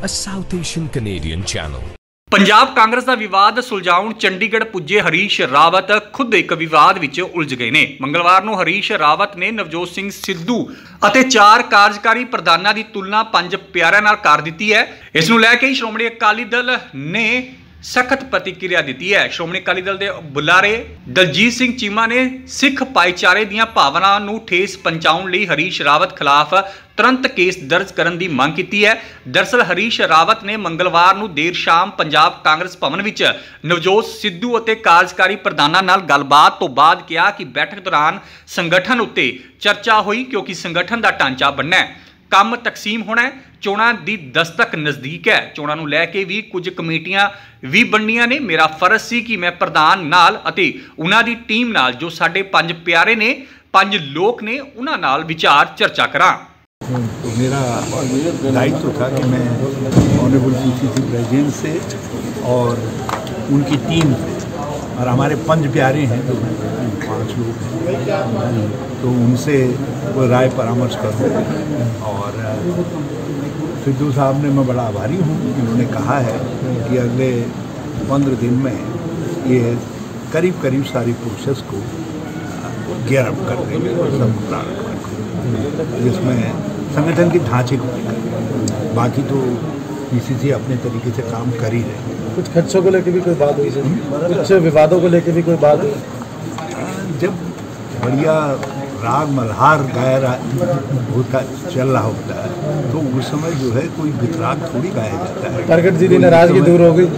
a South Asian Canadian channel. Punjab Congress ਦਾ ਵਿਵਾਦ ਸੁਲਝਾਉਣ ਚੰਡੀਗੜ੍ਹ ਪੁੱਜੇ ਹਰੀਸ਼ ਰਾਵਤ ਖੁਦ ਇੱਕ ਵਿਵਾਦ ਵਿੱਚ ਉਲਝ ਗਏ ਨੇ। ਮੰਗਲਵਾਰ ਨੂੰ ਹਰੀਸ਼ ਰਾਵਤ ਨੇ ਨਵਜੋਤ ਸਿੰਘ ਸਿੱਧੂ ਅਤੇ 4 ਕਾਰਜਕਾਰੀ ਪ੍ਰਧਾਨਾਂ ਦੀ ਤੁਲਨਾ 5 ਪਿਆਰਿਆਂ ਨਾਲ ਕਰ ਦਿੱਤੀ ਹੈ। ਇਸ ਨੂੰ ਲੈ ਕੇ ਸ਼੍ਰੋਮਣੀ ਅਕਾਲੀ ਦਲ ਨੇ सख्त प्रतिक्रिया दी है। श्रोमणी अकाली दल के बुलारे दलजीत सिंह चीमा ने सिख भाईचारे दीयां भावनावां नूं ठेस पहुंचाउण लई हरीश रावत खिलाफ तुरंत केस दर्ज करने की मांग की है। दरअसल हरीश रावत ने मंगलवार नूं देर शाम पंजाब कांग्रेस भवन विच नवजोत सिद्धू और कार्यकारी प्रधानां नाल गलबात तो बाद कहा कि बैठक दौरान संगठन उत्ते चर्चा हुई क्योंकि संगठन का ढांचा बनना है, काम तकसीम होना है, चोणां दी दस्तक नज़दीक है, चोणां नूं लैके भी कुछ कमेटियां भी बननियां ने। मेरा फर्ज सी कि मैं प्रधान नाल अते उन्हां दी टीम नाल जो साडे 5 प्यारे ने 5 लोग ने उन्हां नाल विचार चर्चा करां। तो मेरा दायित्व था कि मैं ऑनरेबल पीसीसी प्रेसिडेंट से और उनकी टीम से और हमारे 5 प्यारे हैं जो 5 लोग हैं तो उनसे वो राय परामर्श करूँ। और सिद्धू साहब ने मैं बड़ा आभारी हूँ कि उन्होंने कहा है कि अगले 15 दिन में ये करीब करीब सारी प्रोसेस को गियर अप कर देंगे और सब प्रारंभ करेंगे, जिसमें संगठन के ढांचे को लेकर बाकी तो पीसीसी अपने तरीके से काम कर ही रहे। कुछ खर्चों को लेकर भी कोई बात हुई, कुछ विवादों को लेकर भी कोई बात हुई? जब बढ़िया राग मल्हार गाया होता चल रहा होता है तो उस समय जो है कोई वितराग थोड़ी गाया जाता है। प्रगट जी की नाराजगी दूर हो गई।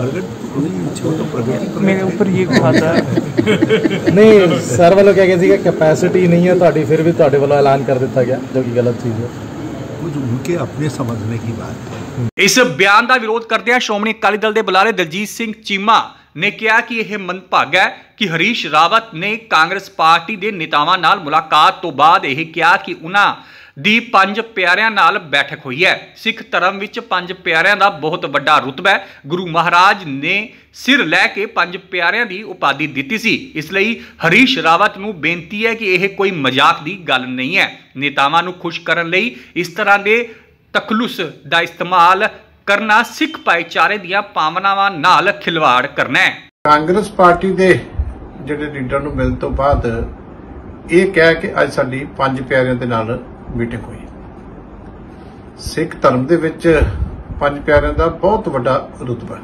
प्रगति मेरे ऊपर ये कहा था नहीं सर वालों क्या कहती है कैपेसिटी नहीं है तो फिर भी तो वालों ऐलान कर दिया गया जो कि गलत चीज़ है। कुछ उनके अपने समझने की बात है। इस बयान का विरोध करदे श्रोमणी अकाली दल के बुलारे दलजीत सिंह चीमा ने कहा कि यह मंदभागा है कि हरीश रावत ने कांग्रेस पार्टी के नेतावां नाल मुलाकात तो बाद यह कहा कि उन्हां दी 5 प्यारिਆਂ नाल बैठक हुई है। सिख धर्म विच 5 प्यारिਆਂ ਦਾ बहुत वड्डा रुतबा है। गुरु महाराज ने सिर लैके 5 प्यारिਆਂ ਦੀ उपाधि दी सी। इसलिए हरीश रावत नूं बेनती है कि यह कोई मजाक की गल नहीं है। नेतावां नूं खुश करन लई इस तरह के तखलुस का इस्तेमाल करना सिख भाईचारे दीयां भावनावां नाल खिलवाड़ करना है। कांग्रेस पार्टी के जिहड़े लीडर नूं मिलण तो बाद ये कहा कि अज साडी 5 प्यारिਆਂ ਦੇ ਨਾਲ मीटिंग हुई। सिख धर्म दे विच 5 प्यारिਆਂ ਦਾ बहुत वड्डा रुतबा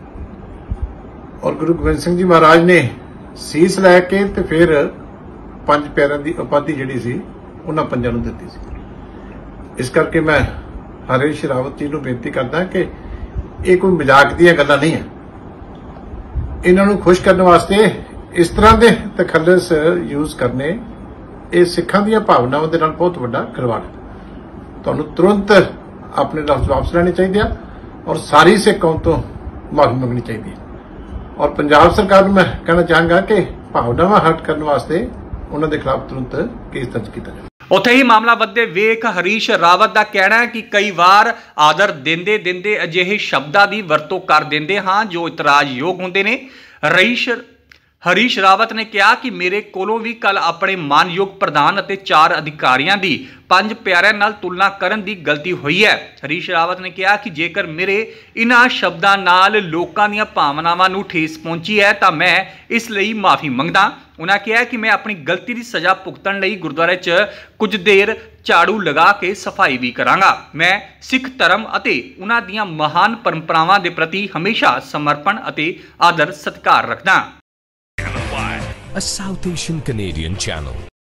और गुरु गोबिंद सिंह जी महाराज ने सीस लैके ते फिर 5 प्यारिਆਂ ਦੀ उपाधि जिहड़ी सी उन्हां 5 ਨੂੰ ਦਿੱਤੀ ਸੀ। इस करके मैं हरीश रावत जी ਨੂੰ बेनती करदा कि ये कोई मजाक ਦੀਆਂ ਗੱਲਾਂ नहीं है। इन्हां ਨੂੰ खुश करने वास्ते इस तरह के तखल्लुस यूज करने ये सिखां ਦੀਆਂ भावनावां ਦੇ ਨਾਲ बहुत ਵੱਡਾ खिलवाड़ है। ਤੁਹਾਨੂੰ तुरंत अपने लफ्ज वापस लेने चाहिए और सारी सिख कौम तो माफी मंगनी चाहिए। और पंजाब सरकार में कहना चाहांगा कि भावनावां हट करने वास्ते उन्हां दे खिलाफ तुरंत केस दर्ज किया जाए। उत्थे ही मामला वधदे वेख हरीश रावत का कहना है कि कई बार आदर देंदे देंदे अजिहे शब्दां की वरतों कर देंदे हां जो इतराजयोग होंदे ने। हरीश रावत ने कहा कि मेरे कोलों भी कल अपने मानयोग प्रधान और 4 अधिकारियों की 5 प्यारिਆਂ नाल तुलना करन दी गलती हुई है। हरीश रावत ने कहा कि जेकर मेरे इन्हां शब्दां नाल लोकां दीयां भावनावां नूं ठेस पहुंची है तो मैं इसलिए माफ़ी मंगदा। उन्होंने कहा कि मैं अपनी गलती की सज़ा भुगतण लई गुरुद्वारे च कुछ देर झाड़ू लगा के सफाई भी करांगा। मैं सिख धर्म अते उन्हां दीयां महान परंपरावां दे प्रति हमेशा समर्पण अते आदर सत्कार रखदा। A South Asian Canadian channel.